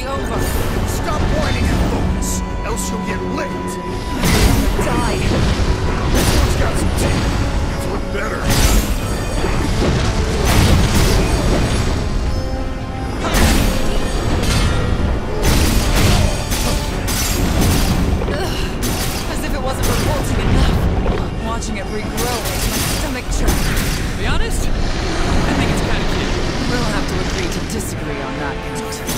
over. Stop whining and focus, else you'll get licked. Die. This one's got some teeth. It's look better. As if it wasn't revolting enough. Watching it regrow makes my stomach churn. To be honest, I think it's kind of cute. We'll have to agree to disagree on that count.